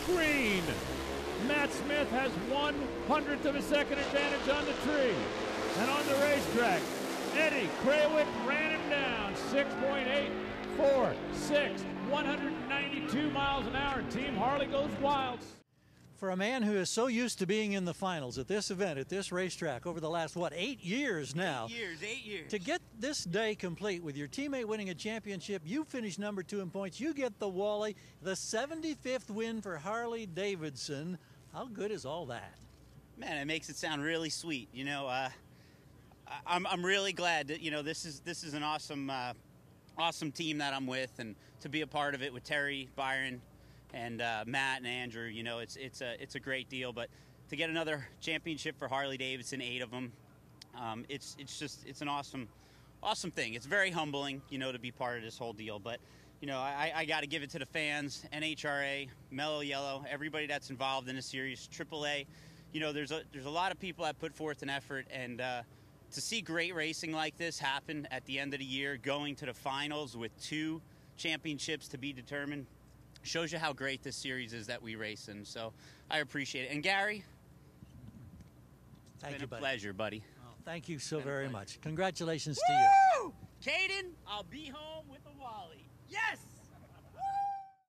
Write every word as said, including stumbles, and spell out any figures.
green. Matt Smith has one hundredth of a second advantage on the tree. And on the racetrack, Eddie Krawiec ran him down. six point eight four six, one hundred ninety-two miles an hour. Team Harley goes wild. For a man who is so used to being in the finals at this event, at this racetrack, over the last, what, eight years now. Eight years, eight years. To get this day complete with your teammate winning a championship, you finish number two in points, you get the Wally, the seventy-fifth win for Harley Davidson. How good is all that? Man, it makes it sound really sweet. You know, uh, I'm, I'm really glad that, you know, this is, this is an awesome, uh, awesome team that I'm with, and to be a part of it with Terry, Byron, and uh, Matt and Andrew, you know, it's it's a it's a great deal. But to get another championship for Harley Davidson, eight of them, um, it's it's just it's an awesome, awesome thing. It's very humbling, you know, to be part of this whole deal. But you know, I, I got to give it to the fans, N H R A, Mellow Yellow, everybody that's involved in the series, triple A. You know, there's a there's a lot of people that put forth an effort, and uh, to see great racing like this happen at the end of the year, going to the finals with two championships to be determined, shows you how great this series is that we race in. So I appreciate it. And Gary, it's thank been you, a buddy. pleasure, buddy. Oh, thank you so Been a very pleasure. much. Congratulations Woo! to you. Caden, I'll be home with a Wally. Yes!